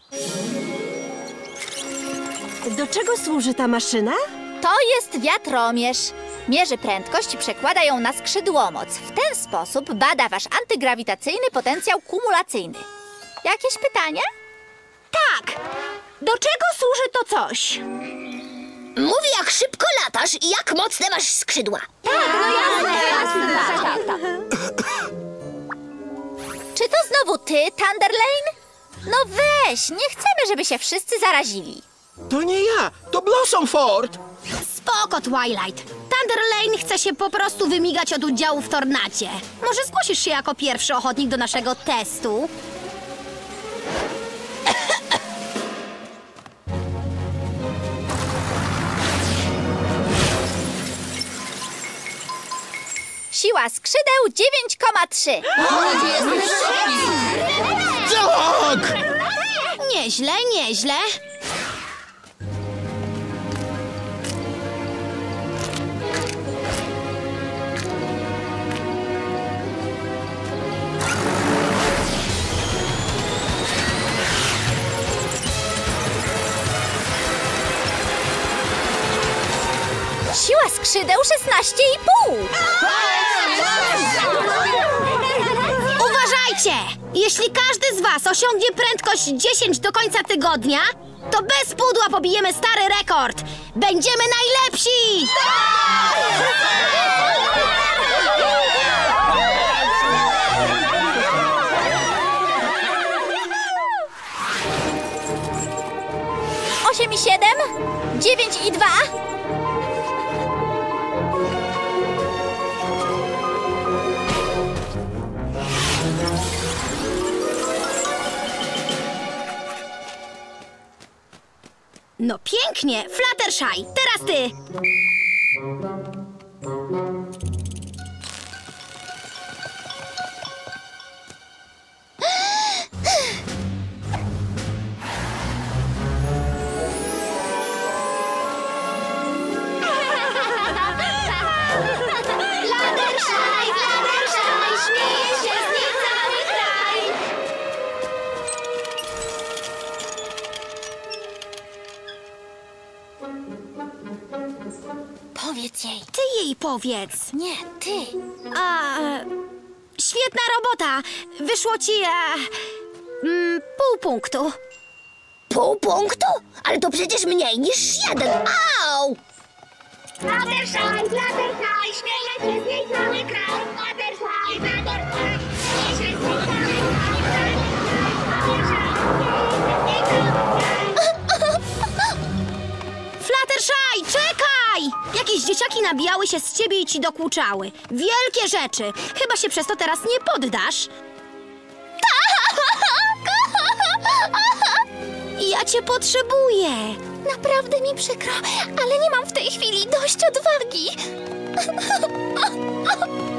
Do czego służy ta maszyna? To jest wiatromierz. Mierzy prędkość i przekłada ją na skrzydłomoc. W ten sposób bada wasz antygrawitacyjny potencjał kumulacyjny. Jakieś pytania? Tak! Do czego służy to coś? Mówi, jak szybko latasz i jak mocne masz skrzydła. Czy to znowu ty, Thunderlane? No weź, nie chcemy, żeby się wszyscy zarazili. To nie ja, to Blossomford! Spoko, Twilight. Thunderlane chce się po prostu wymigać od udziału w tornacie. Może zgłosisz się jako pierwszy ochotnik do naszego testu? Siła skrzydeł 9,3. Tak! Nieźle, nieźle. Siła skrzydeł 16,5. Uważajcie! Jeśli każdy z was osiągnie prędkość 10 do końca tygodnia, to bez pudła pobijemy stary rekord! Będziemy najlepsi! Osiem i 7, 9 i 2. No pięknie! Fluttershy, teraz ty! Fluttershy, Fluttershy, śmieje się z niej cały kraj. Powiedz jej. Ty jej powiedz. Nie, ty. Świetna robota! Wyszło ci... pół punktu. Pół punktu? Ale to przecież mniej niż 1. Au! Fluttershy, Fluttershy, śmieje się z niej cały kraj. Fluttershy, Fluttershy, śmieje się z niej cały kraj. Fluttershy, czekaj! Jakieś dzieciaki nabijały się z ciebie i ci dokuczały. Wielkie rzeczy. Chyba się przez to teraz nie poddasz. Ja cię potrzebuję. Naprawdę mi przykro, ale nie mam w tej chwili dość odwagi.